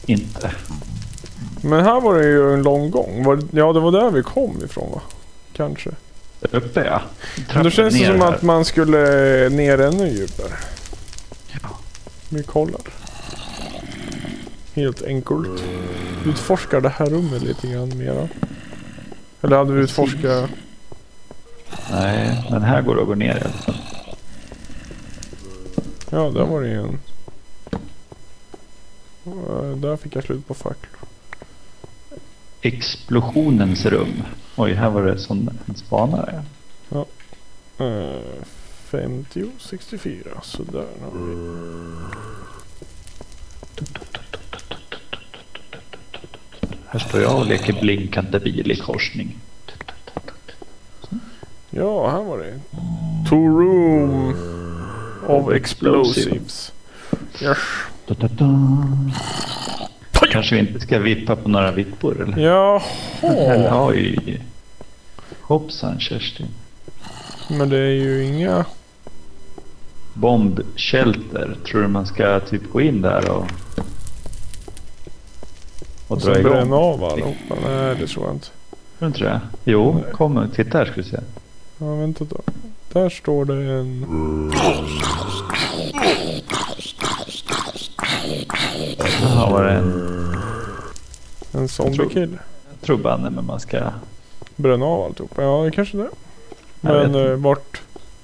inte. Men här var det ju en lång gång. Ja, det var där vi kom ifrån, va? Kanske. Där uppe, ja. Men då känns det som att man skulle ner ännu djupare. Ja. Vi kollar. Helt enkelt. Utforskar det här rummet lite grann mera. Eller hade vi utforskat... Nej, men här går det att gå ner i alla fall. Ja, där var det en... Där fick jag slut på facklor. Explosionens rum. Oj, här var det som en spanare. Ja. 50, 64. Så där har vi. Här står jag och leker blinkande bil i korsning. Ja, här var det. 2 room of explosives. Yes. Kanske vi inte ska vippa på några vippor, eller? Jaha. Eller oj. Hoppsan, Kerstin. Men det är ju inga... Bombshelter. Tror du man ska typ gå in där och dra igång? Bränna av allihopa? Nej, det tror jag inte. Tror inte det? Jo, kom. Titta här ska vi se. Ja, vänta då. Där står det en... Här var det en zombie-kill. Jag tror bara men man ska... Bränna av alltihopa. Ja, det kanske det. Men vart...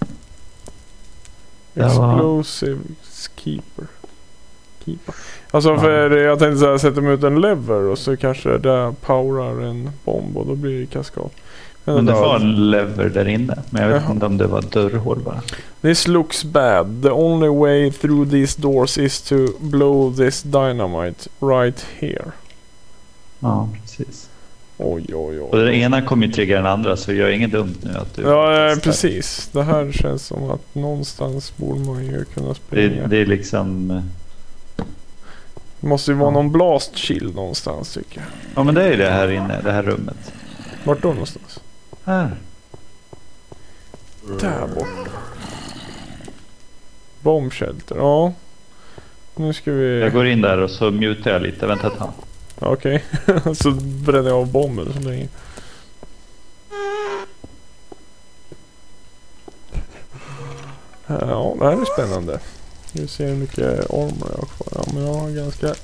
Explosive keeper. Alltså för jag tänkte så här, sätta mig ut en lever och så kanske det powerar en bomb och då blir det kaskad. Men det var en lever där inne. Men jag vet inte om det var dörrhål bara. This looks bad. The only way through these doors is to blow this dynamite right here. Ja, precis. Oj. Och den ena kommer ju trigga den andra så gör inget dumt nu att du... Ja, precis. Det här känns som att någonstans borde man ju kunna springa. Det är liksom... Det måste ju vara någon blast chill någonstans tycker jag. Ja, men det är det här inne, det här rummet. Vart då någonstans? Här. Där borta. Bombshelter, ja. Nu ska vi... Jag går in där och så mutar jag lite, vänta ett tag. Okej, så bränner jag av bomben så länge. Ja, det här är spännande. Vi ser hur mycket armor jag har kvar. Ja, men jag har ganska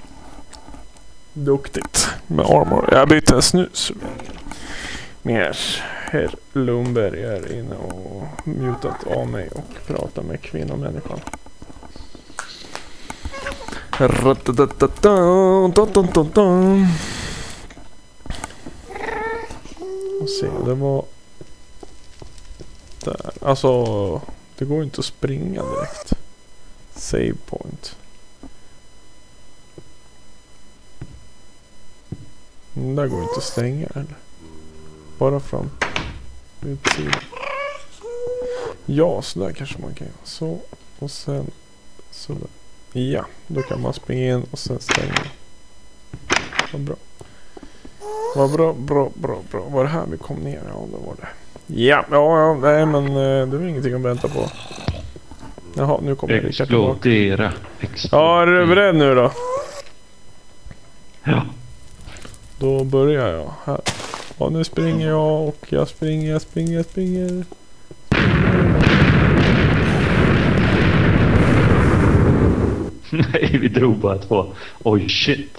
duktigt med armor. Jag byter en snus. Medan herr Lundberg är inne och mutat av mig och pratar med kvinnomänniskan. Och se, det var där. Alltså, det går inte att springa direkt. Save point. Den där går inte att stänga eller? Bara fram utsidan. Ja, så där kanske man kan göra. Så, och sen så där. Ja, då kan man springa in och sen stänga. Vad bra. Vad bra. Var det här vi kom ner? Ja, det var det. Ja, nej men det är ingenting att vänta på. Jaha, nu kommer jag lika tillbaka. Explodera. Ja, är du beredd nu då? Ja. Då börjar jag här. Ja, nu springer jag och jag springer. Nej, vi drog bara 2. Oj, shit.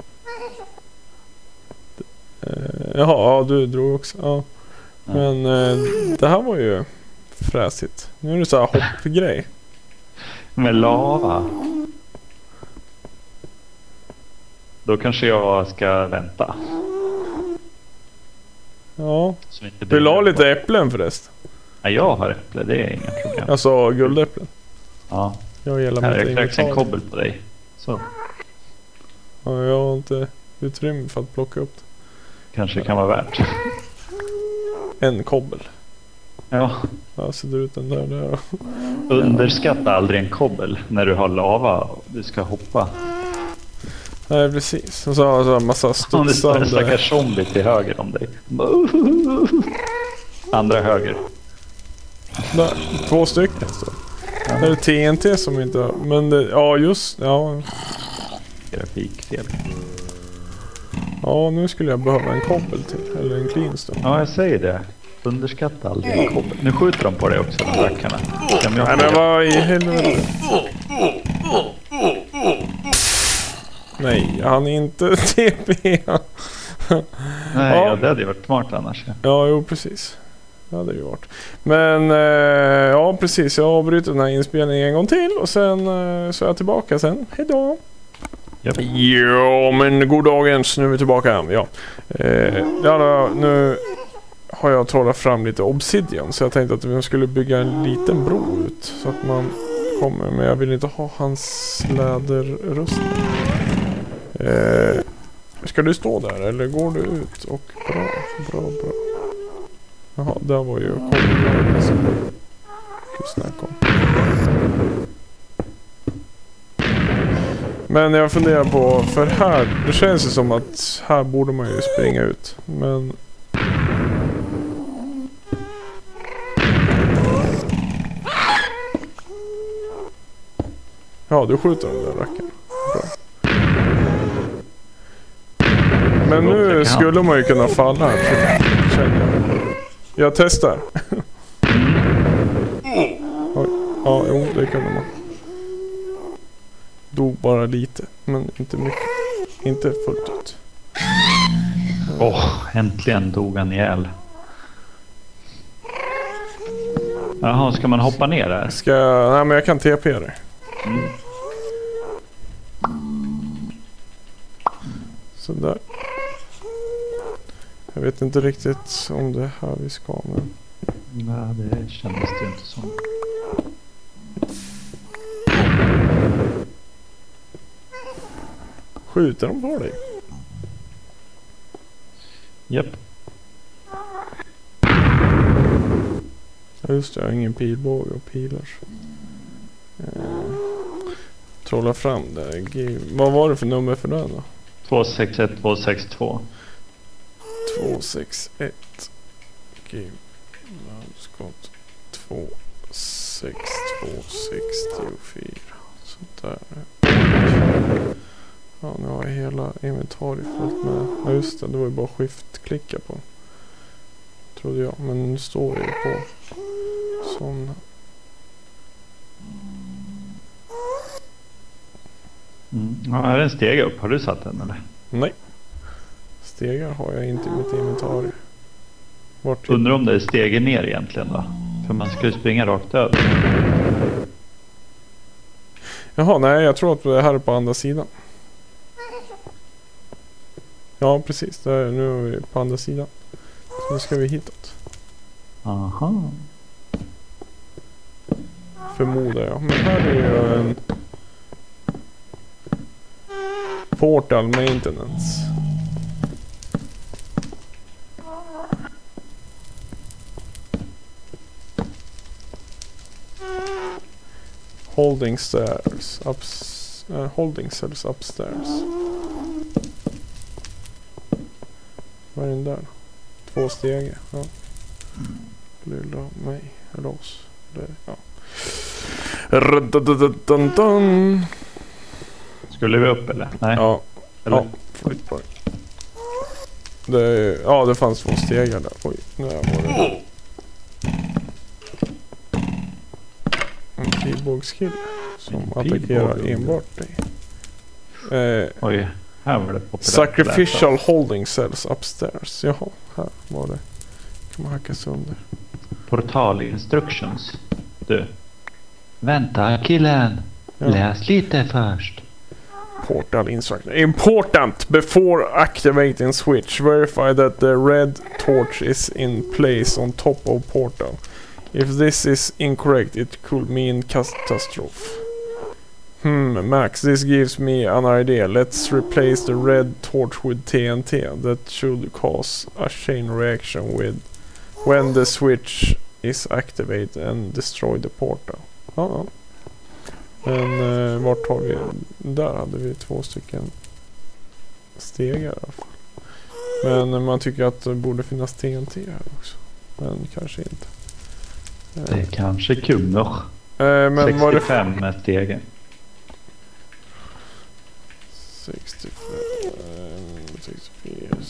Jaha, du drog också. Ja. Men det här var ju fräsigt. Nu är det så här hoppgrej. Med lava. Då kanske jag ska vänta. Ja. Så inte Vill du ha lite äpplen förresten? Ja, jag har äpple, det är inga problem. Alltså guldäpplen. Ja. Jag gillar här mig är strax en kobbel på dig. Så. Ja, jag har inte utrymme för att plocka upp det. Kanske kan vara värt. En kobbel. Ja. Ja, så du ut den där. Underskatta aldrig en kobbel när du har lava och du ska hoppa. Nej, precis. Och så har jag en massa studsande... Om det står en stackars zombie till höger om dig. Andra höger. Där, 2 stycken så. Det är TNT som inte har... Men det, ja, just... Ja. grafikfel. Ja, nu skulle jag behöva en koppel till. Eller en cleanstone. Ja, jag säger det. Underskatta aldrig en koppel. Nu skjuter de på dig också, de rackarna. Nej, men vad i helvete? Nej, han är inte TP. Nej, ja, det hade ju varit smart annars. Ja, jo, precis. Det hade det ju varit. Men, ja, precis. Jag avbryter den här inspelningen en gång till. Och sen så är jag tillbaka sen. Hejdå! Yep. Ja, men god dagens. Nu är vi tillbaka. Ja. Ja, nu har jag trollat fram lite obsidian. Så jag tänkte att vi skulle bygga en liten bro ut. Så att man kommer. Men jag vill inte ha hans läderrustning. Ska du stå där eller går du ut? Och bra. Jaha, där var ju koppel som du snackade om. Men jag funderar på, för här, det känns ju som att här borde man ju springa ut. Men... Ja, du skjuter den där racken. Bra. Men nu skulle man ju kunna falla här, känner jag. Jag testar. Oj. Ja, jo, det kunde man. Dog bara lite, men inte mycket. Inte fullt ut. Äntligen dog han ihjäl. Jaha, ska man hoppa ner där? Nej, men jag kan TP det. Så där. Jag vet inte riktigt om det är här vi ska, men... Nej, det kändes det inte som. Skjuter de på dig? Japp. Ja, just det, jag har ingen pilbåge och pilar. Trolla fram det. Vad var det för nummer för den då? 261 262. 261. Give skott 26264. Sånt där. Ja, nu har jag hela inventariet fullt med. Ja, just det, det var ju bara skift-klicka på. Trodde jag, men nu står jag på sån. Ja, är det en steg upp? Har du satt den eller? Nej. Stegar har jag inte i mitt inventarium. Undrar om det är stegen ner egentligen då? För man skulle springa rakt över. Jaha, nej, jag tror att det här är på andra sidan. Ja, precis. Nu är vi på andra sidan. Så nu ska vi hitåt. Aha. Förmodar jag. Men här är ju en portal maintenance. Holding stairs holding cells upstairs. Vad är den där? 2 steg. Ja. Lilla mig eller oss. Det, ja. Skulle vi upp eller? Nej. Ja. Eller? Ja. Det fanns 2 stegar där. Oj, nu var det en pilbågskill som attackerar enbart dig. Oj, här var det populärt. Sacrificial holding cells upstairs. Jaha, här var det. Kan man hacka sönder. Portal instructions. Du. Vänta killen. Ja. Läs lite först. Portal instruction. Important! Before activating switch, verify that the red torch is in place on top of portal. If this is incorrect, it could mean catastrophe. Max, this gives me an idea. Let's replace the red torch with TNT. That should cause a chain reaction with when the switch is activated and destroy the portal. Ja. Men vart har vi? Där hade vi 2 stycken stegar i alla fall. Men man tycker att det borde finnas TNT här också. Men kanske inte. Det kanske kunde. Men 65 med stegen.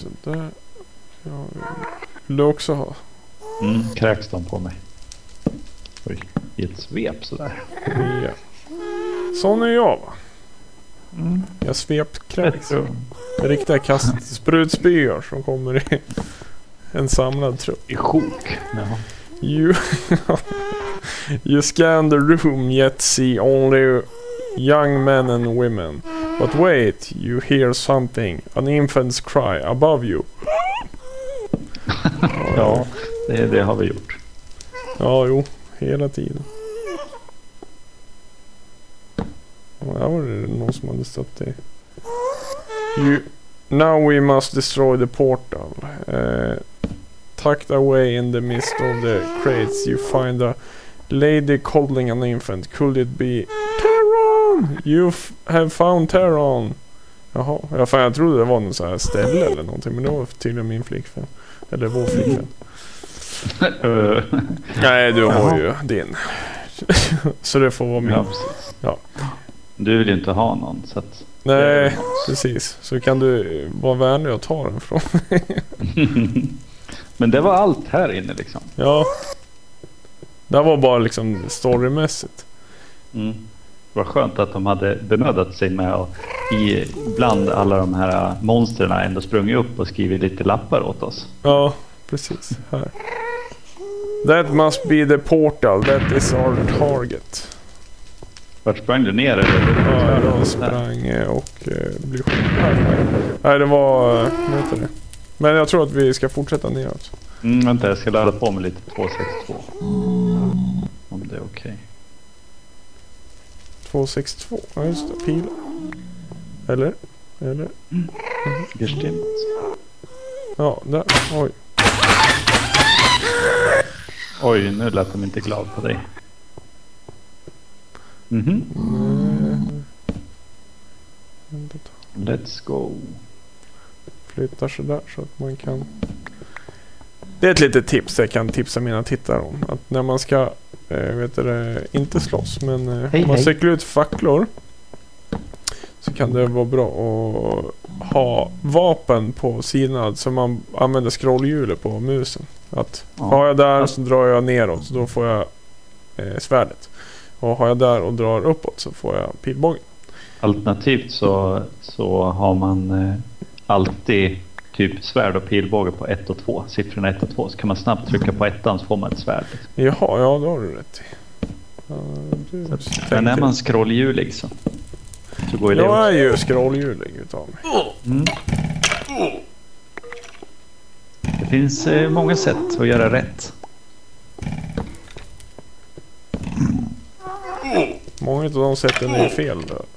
Så där. Ja, vill du också ha? Kräks de på mig. Oj, i ett svep sådär. Ja. Sån är jag, va? Jag svepkräks. Riktiga sprutspyor som kommer i en samlad trupp. I sjok. Ja. You scan the room yet see only young men and women. But wait, you hear something. An infant's cry above you. Ja, det har vi gjort. Ja, jo. Hela tiden. Och där var det någon som hade stått det. Now we must destroy the portal. Tucked away in the midst of the crates you find a lady coddling an infant. Could it be Terron? You have found Terron. Jaha, jag trodde det var någon så här ställe eller någonting. Men det var tydligen min flickvän. Eller vår flickvän. Nej, du har ju din. Så det får vara min. Ja, precis. Ja. Du vill ju inte ha någon, så att... Nej, precis. Så kan du vara vänlig och ta den från mig. Men det var allt här inne liksom. Ja. Det var bara liksom storymässigt. Det var skönt att de hade bemödat sig med att bland alla de här monsterna ändå sprungit upp och skrivit lite lappar åt oss. Ja, precis. Här. That must be the portal. That is our target. Vart sprang du ner eller? Ja, jag sprang och blev skjuten. Nej, det var... vad heter det? Men jag tror att vi ska fortsätta neråt. Vänta, jag ska ladda på med lite 262. Om det är okej. 262? Ja, just det. Pil. Eller? Gestimmt. Ja, där. Oj. Oj, nu lät de inte glad på dig. Let's go. Flyttar så där så att man kan... Det är ett litet tips jag kan tipsa mina tittare om. Att när man ska, inte slåss, men om man cyklar ut facklor så kan det vara bra att ha vapen på sidan så man använder scrollhjulet på musen. Att har jag där så drar jag neråt så då får jag svärdet. Och har jag där och drar uppåt så får jag pilbågen. Alternativt så har man alltid typ svärd och pilbåge på 1 och 2. Siffrorna 1 och 2. Så kan man snabbt trycka på 1 så får man ett svärd. Liksom. Jaha, ja då har du rätt i. Men är man scrollhjulig så går det. Jag är ju scrollhjulig utav mig. Det finns många sätt att göra rätt. Många av de sätten är fel.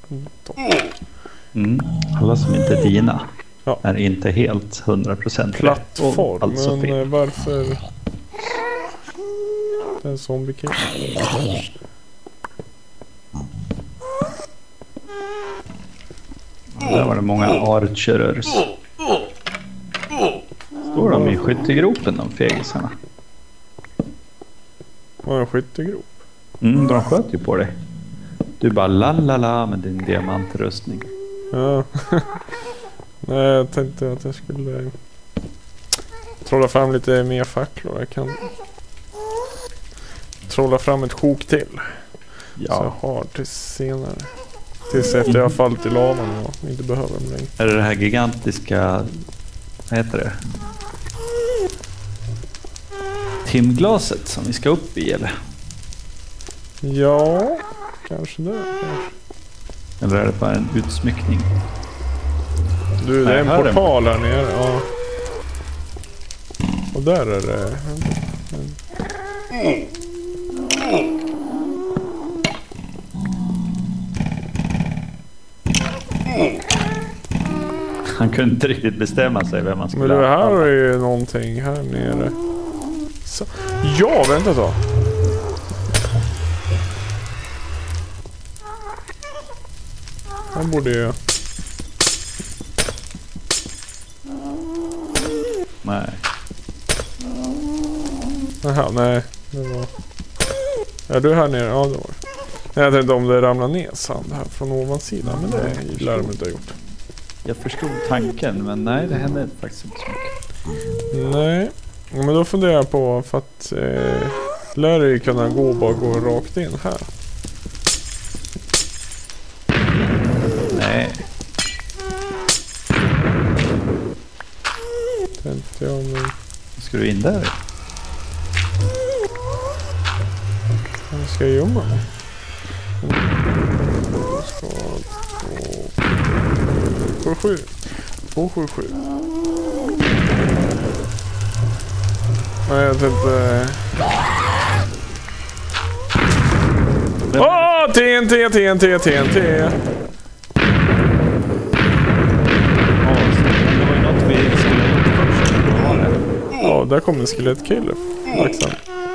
Alla som inte är dina är inte helt 100% plattform, alltså men varför den zombie-kick? Där var det många archerers. Står de i skyttegropen, de fegisarna? Var en skyttegrop? De sköt ju på dig. Du bara lalala med din diamantrustning. Ja. Nej, jag tänkte att jag skulle trolla fram lite mer facklor. Jag kan trolla fram ett sjok till. Ja. Så jag har till senare. Tills efter jag har fallit i lavan och inte behöver dem längre. Är det här gigantiska, vad heter det? Timglaset som vi ska upp i, eller? Ja, kanske det. Eller är det bara en utsmyckning? Du, det är en portal här nere, ja. Och där är det... Han kunde inte riktigt bestämma sig vem man skulle... Men det här är ju någonting här nere. Så. Ja, vänta då. Här borde ju... Nej. Jaha, nej. Det var... Är du här nere? Ja, det var det. Jag tänkte om det ramlar ner sand här från ovansidan. Men det lär de inte ha gjort. Jag förstod tanken, men nej, det hände faktiskt inte så mycket. Nej, men då funderar jag på för att lär det ju kunna bara gå rakt in här. Nej. Tänkte jag, men... Ska du in där? Jag ska gömma mig. 277. Nej, jag tänkte... Åh! TNT! Ja, där kommer en skelettkille. Tacksam.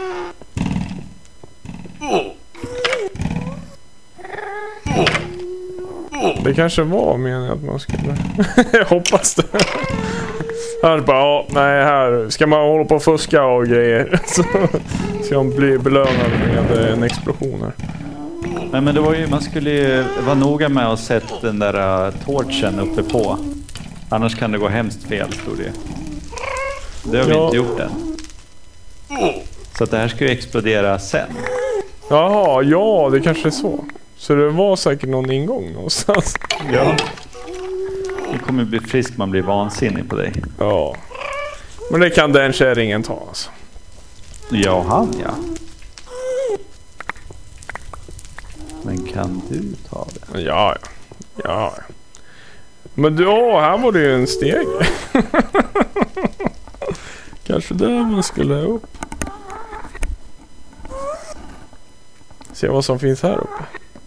Det kanske var meningen att man skulle... Jag hoppas det. Här bara, ja, nej, här ska man hålla på och fuska och grejer. Så ska man bli belönad med en explosion här. Nej, men det var ju, man skulle ju vara noga med att sätta den där torchen uppe på. Annars kan det gå hemskt fel, tror det. Det har vi inte gjort än. Så att det här ska ju explodera sen. Jaha, ja, det kanske är så. Så det var säkert någon ingång någonstans. Ja. Det kommer bli frisk, man blir vansinnig på dig. Ja. Men det kan den kärringen ta alltså. Ja, han ja. Men kan du ta det? Ja. Men du, här var det ju en steg. Kanske där man skulle upp. Se vad som finns här uppe.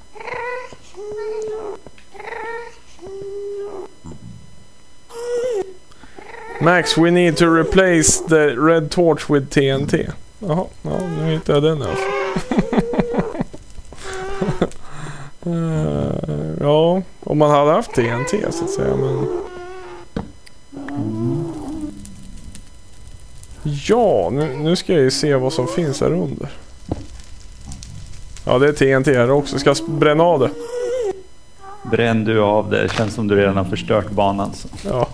Max, we need to replace the red torch with TNT. Jaha, ja, nu hittar jag den här. Ja, om man hade haft TNT så att säga, men... Ja, nu ska jag ju se vad som finns här under. Ja, det är TNT här också. Ska jag bränna av det? Bränn du av det. Känns som du redan har förstört banan. Så. Ja.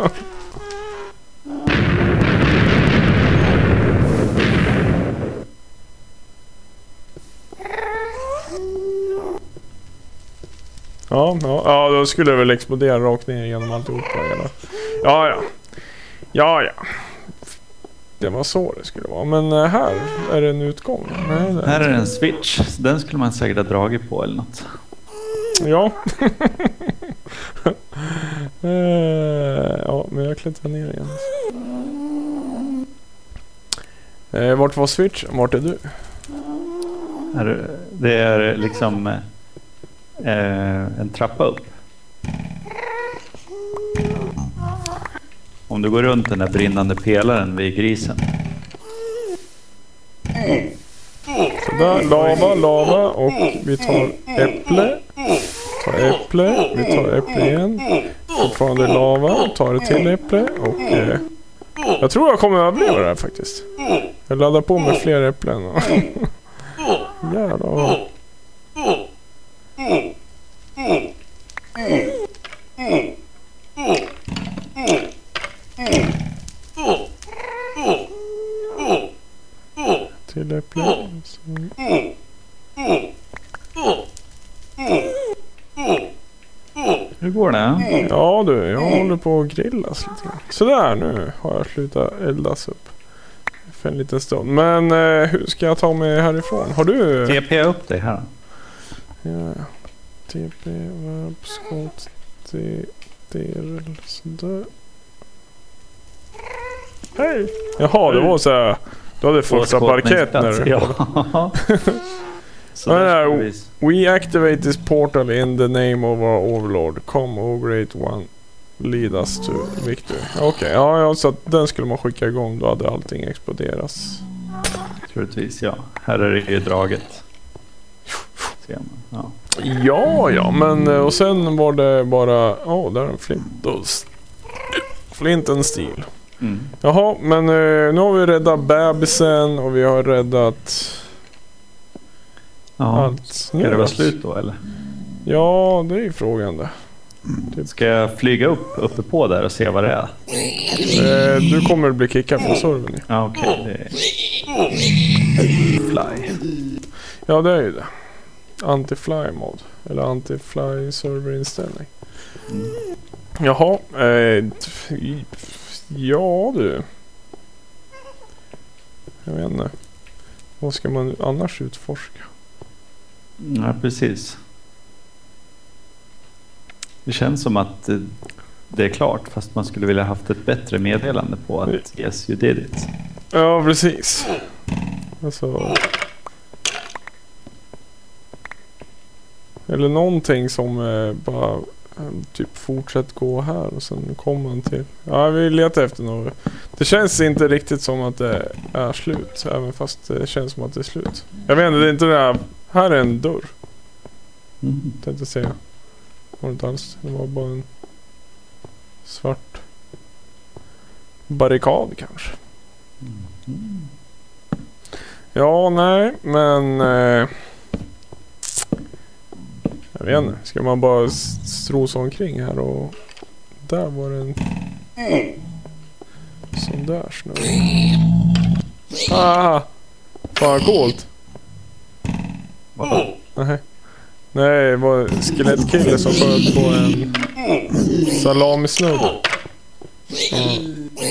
Ja, då skulle det väl explodera rakt ner genom alltihopa. Ja. Det var så det skulle vara. Men här är det en utgång. Nej, här är en switch. Den skulle man säkert ha dragit på eller något. Ja. Ja, men jag klättrar ner igen. Vart var switch? Vart är du? Det är liksom en trappa upp. Om du går runt den där brinnande pelaren vid grisen. Så där, lava och vi tar äpple. Vi tar äpple igen. Fortfarande lava, tar ett till äpple och jag tror jag kommer att överleva det här faktiskt. Jag laddar på med fler äpplen. Jävlar. Till äpple. Hur går det? Ja du, jag håller på att grillas lite grann. Sådär, nu har jag slutat eldas upp för en liten stund. Men hur ska jag ta mig härifrån? Har du... TP upp dig här. Ja, TP, skott, del, sådär. Hej! Jaha, det var så här. Du hade första parkett när du... Ja. We activate this portal in the name of our overlord. Come, O great one. Lead us to victory. Okej, ja, så att den skulle man skicka igång. Då hade allting exploderas. Troligtvis, ja. Här är det ju draget. Ser man. Ja, men och sen var det bara... där är en flint and steel. Mm. Jaha, men nu har vi räddat bebisen och vi har räddat... Ja, allt. ska det vara slut då eller? Ja, det är ju frågan det. Ska jag flyga uppe på där och se vad det är? Du kommer att bli kickad från servern. Ja, okej. Det är... Fly. Ja, det är ju det. Anti-fly mod. Eller anti-fly serverinställning. Jaha. Ja du. Jag vet inte. Vad ska man annars utforska? Ja, precis. Det känns som att det är klart, fast man skulle vilja haft ett bättre meddelande på att yes, you did it. Ja, precis. Alltså... Eller någonting som bara typ fortsätt gå här och sen kommer man till... Ja, vi letar efter något. Det känns inte riktigt som att det är slut, även fast det känns som att det är slut. Jag vet inte, det är inte det här. Här är en dörr. Tänkte säga. Var det inte alls. Det var bara en svart barrikad kanske. Ja, nej, men jag vet inte. Ska man bara strosa omkring här och där var det en sån där snö. Ah! Fan coolt. Nej. Nej, det var skelettkille som sköt på en salamisnubbe. Ja.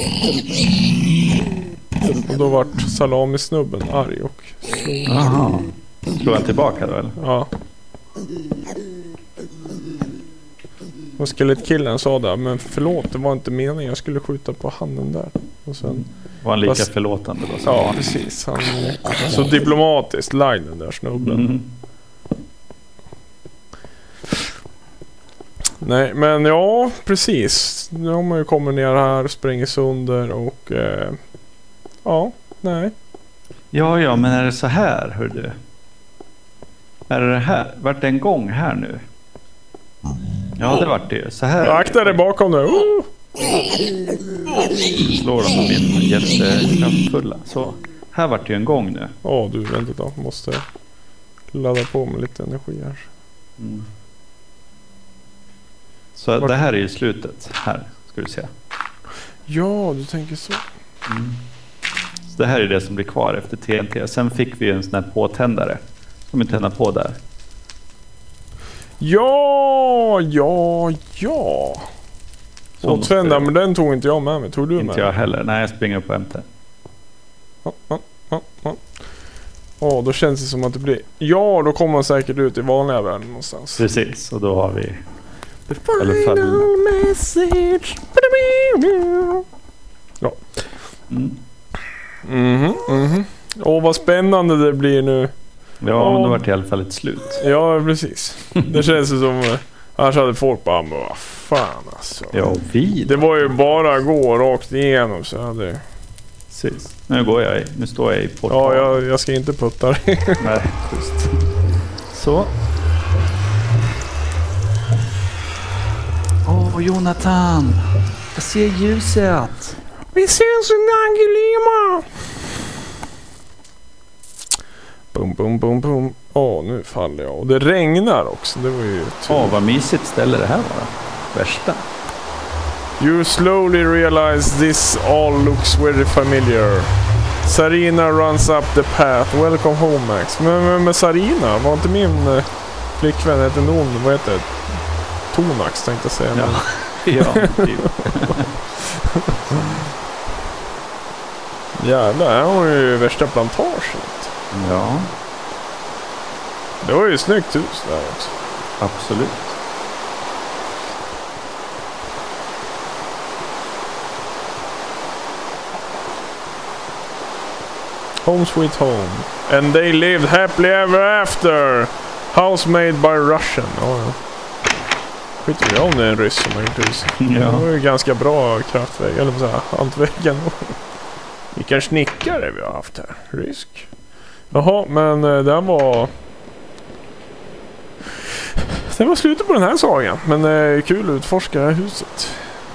Och då vart salamisnubben arg och slog. Aha. Slog han tillbaka då eller? Ja. Och skelettkillen sa där, men förlåt, det var inte meningen, jag skulle skjuta på handen där. Och sen var han lika förlåtande då? Ja, precis. Han så diplomatiskt lagd den där snubben. Nej, men ja, precis. Nu har man ju kommit ner här, springer sönder och ja, nej. Ja, men är det så här, hör du? Är det här? Vart det en gång här nu? Ja, det vart det ju. Så här. Akta dig bakom nu. Slår de och blir jättekraftfulla. Så, här vart det ju en gång nu. Ja, du, vänta då. Måste ladda på med lite energi här. Så det här är ju slutet. Här, ska du se. Ja, du tänker så. Så det här är det som blir kvar efter TNT. Sen fick vi en sån här påtändare. Som vi tänder på där. Ja. Och tändare, men den tog inte jag med mig. Tog du med? Inte jag heller. Nej, jag springer upp på MT. Ja, då känns det som att det blir... Ja, då kommer man säkert ut i vanliga världen någonstans. Precis, och då har vi... The final message. Ja. Åh, vad spännande det blir nu. Ja, men då var det i alla fall ett slut. Ja, precis. Det känns som... Annars hade folk bara, vad fan alltså. Ja, det var ju bara att gå rakt igenom så hade... Precis. Nu står jag i portal. Ja, jag ska inte putta dig. Nej, just. Så. Jonathan. Jag ser ljuset. Vi ses i Nangilima. Bum. Nu faller jag. Och det regnar också. Det var ju vad mysigt ställe det här var. Värsta. You slowly realize this all looks very familiar. Sarina runs up the path. Welcome home, Max. Men Sarina, var inte min flickvän hette någon, vad heter det? Tonax tänkte jag säga. Ja, typ. Jävlar, här har ju värsta plantaget. Ja. Det var ju snyggt hus där också. Absolut. Home sweet home. And they lived happily ever after. House made by Russian. Ja. Skiter vi om det är en ryss som har gjort hus. Ja. Det var ju ganska bra kraftväg. Eller så här, hantväggen. Vilken snickare vi har haft här. Rysk. Jaha, men den var... Det var slutet på den här sagan. Men kul att utforska det här huset.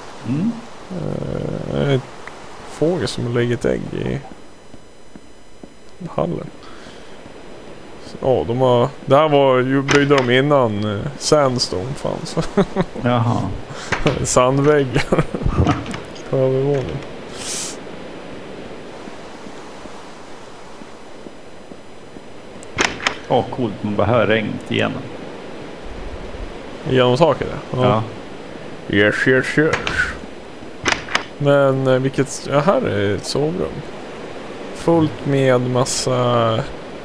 En fågel som lägger ett ägg i hallen. Ja, det här var ju byggde de innan sandstone fanns. Jaha. Sandväggar på övervåningen. Coolt, man bara hör regnet igenom. Genom taket, Ja. Yes. Men vilket... Ja, här är ett sovrum. Fullt med massa...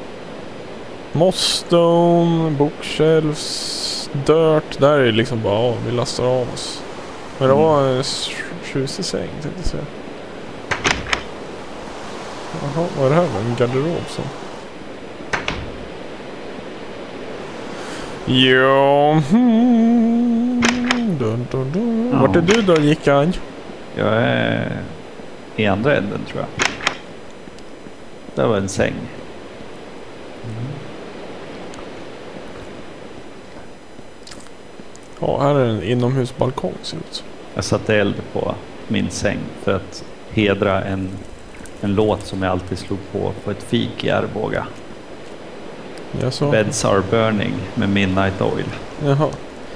mossstone, bookshelves, dirt. Där är liksom bara, vi lastar av oss. Men det var en tjusig säng, tänkte jag säga. Jaha, vad är det här? En garderob så. Jo. Vart är du då, Gickan? Jag är i andra änden, tror jag. Det var en säng. Ja, här är en inomhusbalkong, ser ut. Jag satte eld på min säng för att hedra en låt som jag alltid slog på ett fik i Arboga. Beds Are Burning med Midnight Oil. Jaha.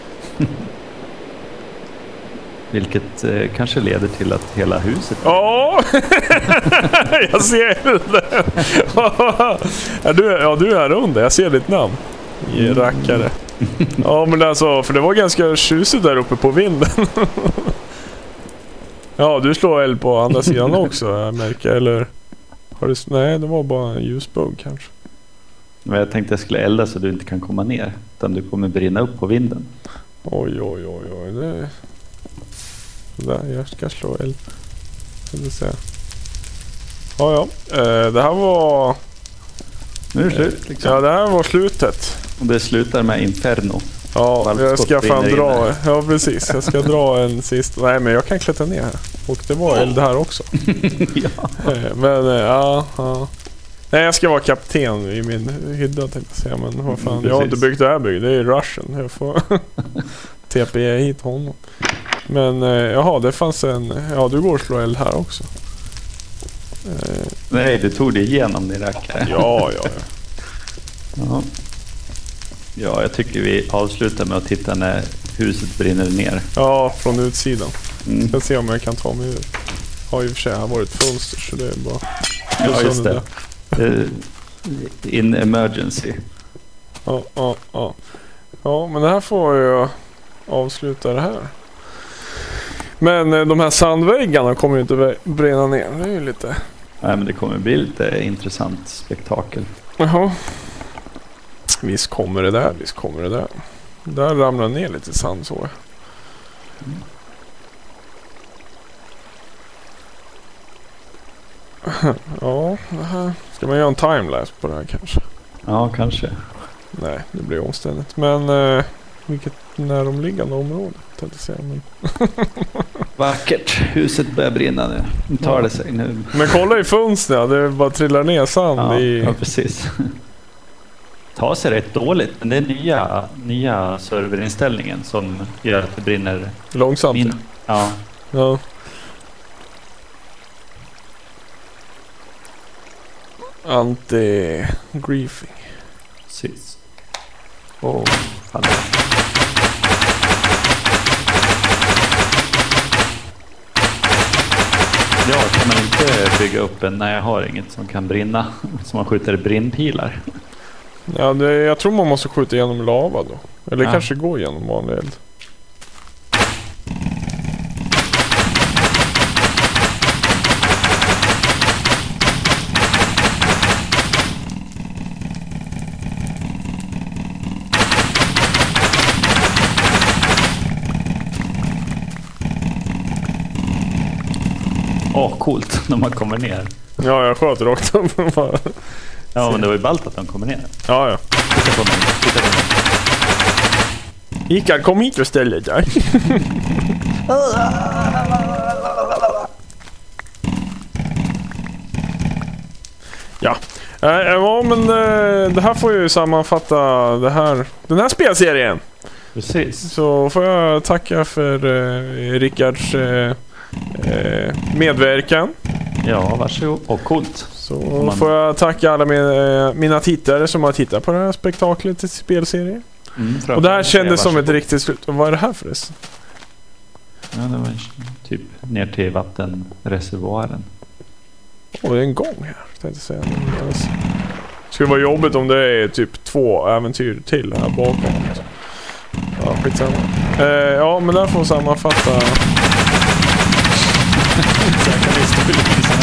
Vilket kanske leder till att hela huset... Ja! Jag ser det! Du är här under. Jag ser ditt namn. Rackare. Ja, men alltså, för det var ganska tjusigt där uppe på vinden. Ja, du slår eld på andra sidan också, jag märker. Eller har du... Nej, det var bara en ljusbugg kanske. Men jag tänkte jag skulle elda så du inte kan komma ner. Utan du kommer brinna upp på vinden. Oj. Det... Där, jag ska slå eld. Ja. Det här var... Nu är det slut liksom. Ja, det här var slutet. Och det slutar med Inferno. Ja, jag ska fan dra. Ja, precis. Jag ska dra en sista. Nej, men jag kan klättra ner här. Och det var eld här också. Ja. Men ja. Nej, jag ska vara kapten i min hydda, tänkte jag säga. Men vad fan, jag har inte byggt det här bygget. Det är Russian. Jag får TP hit honom. Men jaha, det fanns en... Ja, du går och slår eld här också. Nej, du tog det igenom din rackare. Ja. Ja, jag tycker vi avslutar med att titta när huset brinner ner. Ja, från utsidan. Ska se om jag kan ta mig ur. Har i och för sig varit fönster, så det är bara... Ja, just det. In emergency. Ja. Ja, men det här får jag avsluta det här. Men de här sandväggarna kommer ju inte brinna ner. Det är ju lite... Nej, men det kommer bli lite intressant spektakel. Jaha. Visst kommer det där. Där ramlar ner lite sand så. Ja, det här. Ska man göra en timelapse på det här kanske? Ja, kanske. Nej, det blir omständigt. Men vilket näromliggande område, tänkte jag säga. Men... Vackert. Huset börjar brinna nu. Nu tar det sig nu. Men kolla i fönstren, det bara trillar ner sand i... Ja, precis. Tar sig rätt dåligt, men det är nya serverinställningen som gör att det brinner långsamt. Ja. Anti-griefing. Precis. Fan. Ja, kan man inte bygga upp en... Nej, jag har inget som kan brinna. Som man skjuter brinnpilar. Ja, jag tror man måste skjuta igenom lava då. Eller kanske gå igenom vanlig eld. Coolt när man kommer ner. Ja, jag sköt rakt upp. Ja, men det var ju ballt att de kommer ner. Ja. Titta på mig. Icar, kom hit och ställ dig där. Ja. Ja, men det här får ju sammanfatta den här spelserien. Precis. Så får jag tacka för Rickards medverkan. Ja, varsågod. Och coolt. Så får jag tacka alla mina tittare som har tittat på det här spektaklet i spelserien. Och det här kändes som ett riktigt slut. Och vad är det här förresten? Ja, det var typ ner till vattenreservoaren. Det är en gång här, tänkte säga. Det skulle vara jobbigt om det är typ 2 äventyr till här bakom. Ja, skitsamma. Ja, men där får sammanfatta. Sen kan vi stå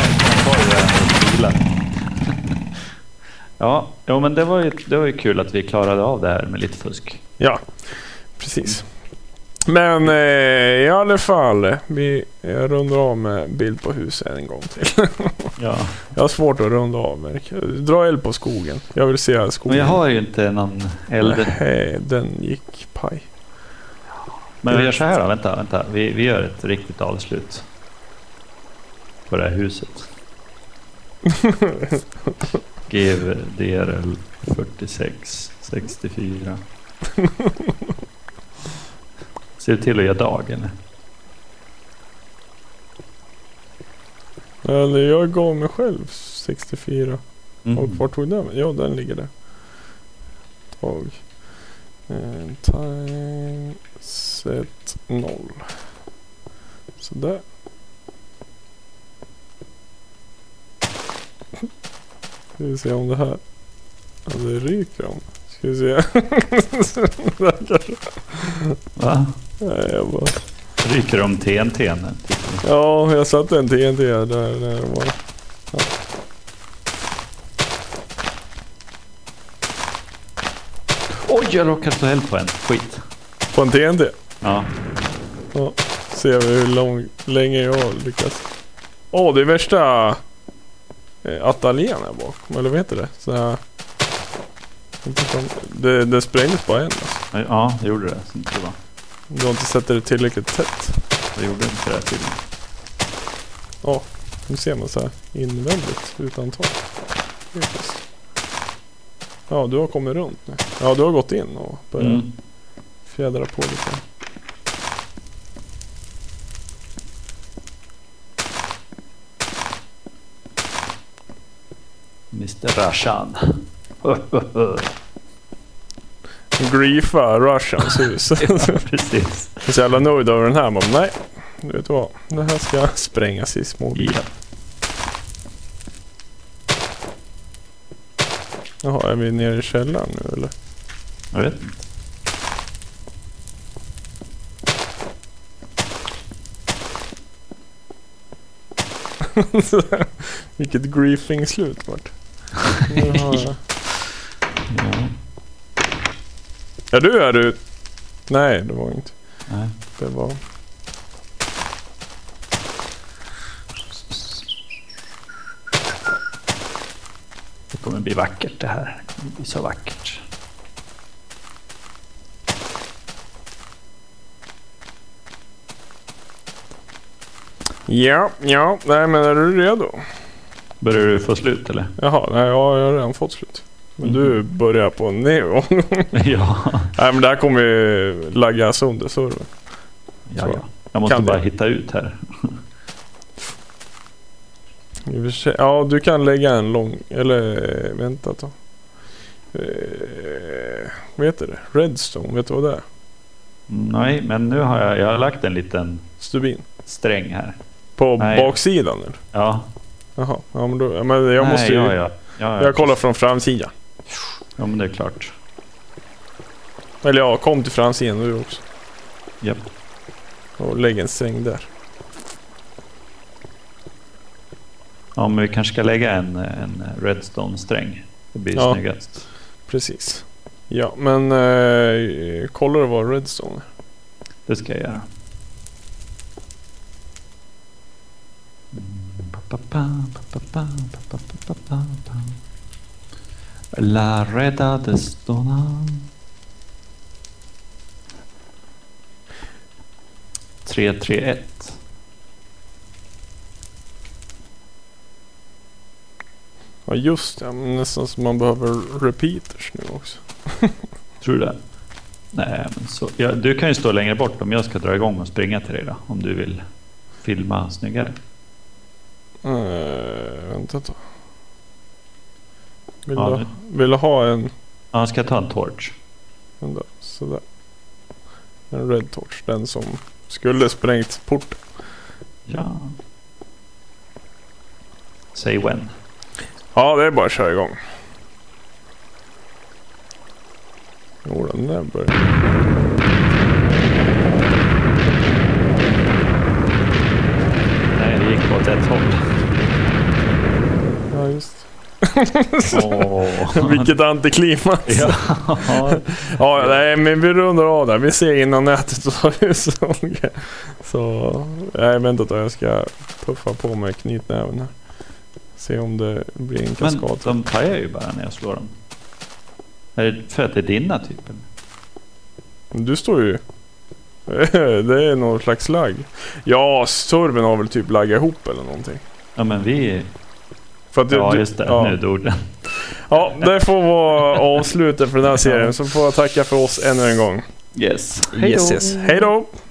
Ja, men det var ju kul att vi klarade av det här med lite fusk. Ja, precis. Men i alla fall, vi rundar av med bild på huset en gång till. Ja. Jag har svårt att runda av. Dra eld på skogen. Jag vill se skogen. Men jag har ju inte någon eld. Nej, den gick paj. Men vi gör så här då, vänta. Vi gör ett riktigt avslut på det här huset. GVDRL 4664. Ser du till att göra dagen? Eller jag gav mig själv 64. Och vart tog den? Ja, den ligger där. Dag. Time set 0. Sådär. Ska vi se om det här. Ja, det ryker om. Ska vi se. Va? Nej, jag bara... Ryker om TNT? Ja, jag satte en TNT där var. Ja. Oj, jag råkade slå eld på en. Skit. På en TNT? Ja. Ja. Ser vi hur länge jag lyckas. Det är värsta ateljén här bakom. Eller vet du det? Så här... Det sprängdes bara en. Alltså. Ja, det gjorde det. Du har inte sett det tillräckligt tätt. Det gjorde inte det till. Ja, nu ser man så här invändigt utan tak. Ja, du har kommit runt nu. Ja, du har gått in och börjat fjädra på lite. Mr. Rashan. Griefa Russians hus. Ja, precis. Jag är så jävla nöjd över den här. Men nej, du vet vad. Det här ska sprängas i små bitar. Jaha, är vi nere i källaren nu eller? Jag vet inte. Vilket griefing slut vart. Nu har jag... Ja, du är du. Nej, det var inte. Nej. Det var... Det kommer bli vackert det här. Det kommer bli så vackert. Ja, nej men är du redo? Börjar du få slut eller? Jaha, nej, jag har redan fått slut. Men du börjar på en neo. Ja. Nej, men det här kommer ju laggas under servern. Ja. Jag måste bara hitta ut här. Ja, du kan lägga en lång... Eller vänta då. Vet du det? Redstone, vet du vad det är? Nej, men nu har jag har lagt en liten stubin sträng här. På baksidan eller? Ja. Jaha, ja, men, då, men jag måste ju... Ja, jag kollar från framsidan. Ja, men det är klart. Eller ja, kom till framsidan nu också. Japp. Och lägg en säng där. Ja, men vi kanske ska lägga en redstone-sträng. Det blir snyggast. Precis. Ja, men kollar du vad redstone är? Det ska jag göra. La Reda de Stona 331. Ja just det, men nästan som man behöver repeaters nu också. Tror du det? Nej, men så, ja, du kan ju stå längre bort om jag ska dra igång och springa till dig då. Om du vill filma snyggare. Vänta då. Vill du ha en... Ja, ska jag ta en torch? Sådär. En red torch. Den som skulle sprängt porten. Ja. Säg when. Ja, det är bara att köra igång. Jo, den där börjar. Nej, det gick åt ett håll. Ja, just. Vilket antiklimax. Ja. Ja, nej, men vi rundar av där. Vi ser innan nätet så jag väntar att jag ska puffa på med knytnäven här. Se om det blir en kaskad. Men de pajar ju bara när jag slår dem. Är det för att det är dina typ? Du står ju... Det är någon slags lagg. Ja, serven har väl typ laggat ihop eller någonting. Ja, men vi... För att ja, just det. Ja. Nu dog den. Ja, det får vara avslutet för den här serien. Så får jag tacka för oss ännu en gång. Yes. Hej då.